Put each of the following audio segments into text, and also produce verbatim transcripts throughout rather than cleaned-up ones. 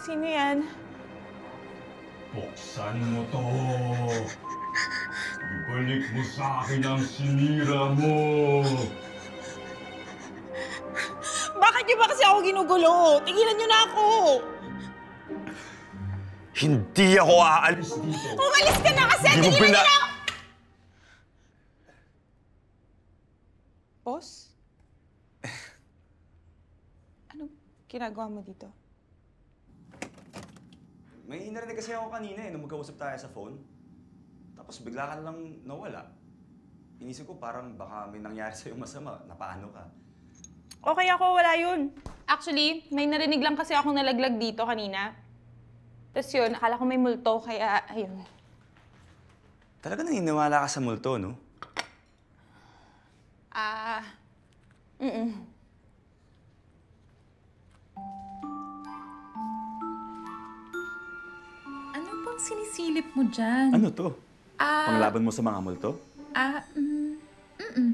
Sino yan? Buksan mo to. Ibalik mo sa akin ang sinira mo. Bakit niyo ba kasi ako ginugulo? Tigilan niyo na ako! Hindi ako aalis dito. Umalis ka na kasi! Hindi mo Tigilan pina... niyo na ako! Boss? Ano ginagawa mo dito? May narinig kasi ako kanina eh, nung magkausap tayo sa phone. Tapos bigla ka lang nawala. Inisip ko parang baka may nangyari sa'yo masama, napaano ka. Okay ako, wala yun. Actually, may narinig lang kasi akong nalaglag dito kanina. Tapos yun, akala ko may multo, kaya ayun. Talaga naniniwala ka sa multo, no? Ah, uh, mm-mm. Ano bang sinisilip mo dyan? Ano to? Ah... Panglaban mo sa mga multo? Ah, mm, mm-mm.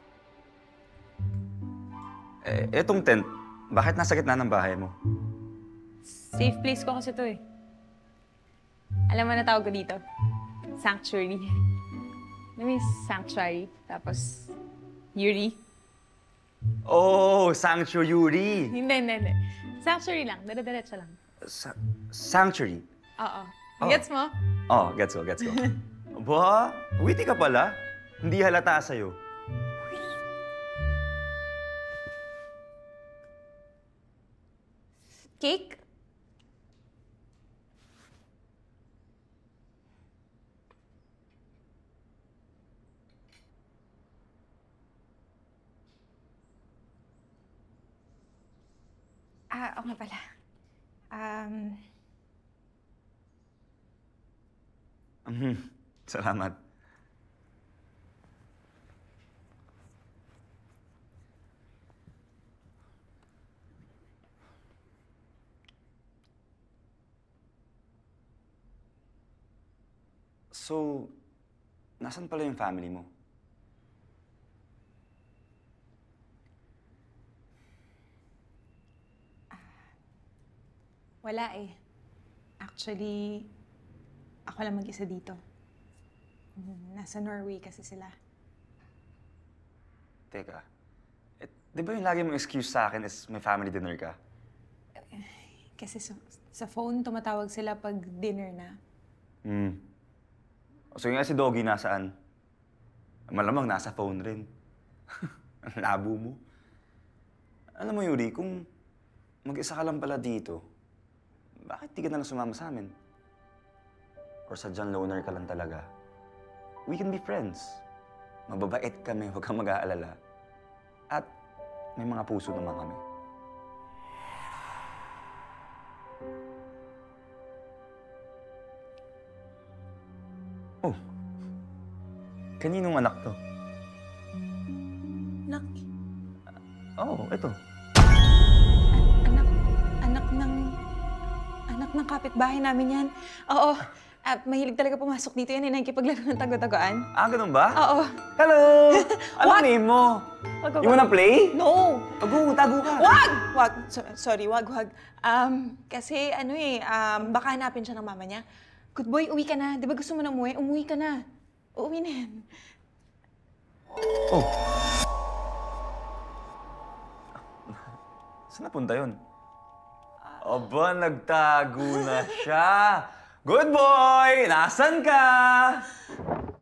Eh, etong tent, bakit nasa gitna ng bahay mo? Safe place ko kasi to eh. Alam mo na tawag ko dito? Sanctuary. Alam mo yung sanctuary, tapos Yuri. Oh, Sanctuary Yuri! Hindi, hindi, hindi. Sanctuary lang, dara-diretso lang. Sa Sanctuary? Oo. Oh. Gets mo? Oh, gets ko, gets ko. Ba, witty ka pala. Hindi halata sa'yo. Cake? Ah, oo nga pala. Um... Mhm. Salamat. So, nasan pala yung family mo? Wala eh. Actually, ako lang mag-isa dito. Nasa Norway kasi sila. Teka, eh, di ba yung lagi mong excuse sa akin is may family dinner ka? Kasi sa, sa phone, tumatawag sila pag dinner na. Hmm. So yung nga si Doggy nasaan? Malamang nasa phone rin. Ang labo mo. Alam mo, Yuri, kung mag-isa ka lang pala dito, bakit di ka na lang sumama sa amin? Or sadyang loner ka lang talaga? We can be friends. Mababait kami, huwag kang mag-aalala. At may mga puso naman kami. Oh, kaninong anak to? Anak? Oo, oh, ito. Anak, anak ng... Anak ng kapitbahay namin yan. Oo, uh, mahilig talaga pumasok dito yan eh, nakikipaglaro ng tago-tagoan. Ah, ganun ba? Oo. Hello! Anong name mo? Wag, wag, You wanna wag. play? No! Tago, tago ka. Wag! Wag! So, sorry, wag, wag. Um, kasi ano eh, um, baka hanapin siya ng mama niya. Good boy, uwi ka na. Di ba gusto mo na umuwi? Umuwi ka na. Uuwi na yan. Oh. Saan napunta yun? Aba, nagtago na siya. Good boy! Nasaan ka?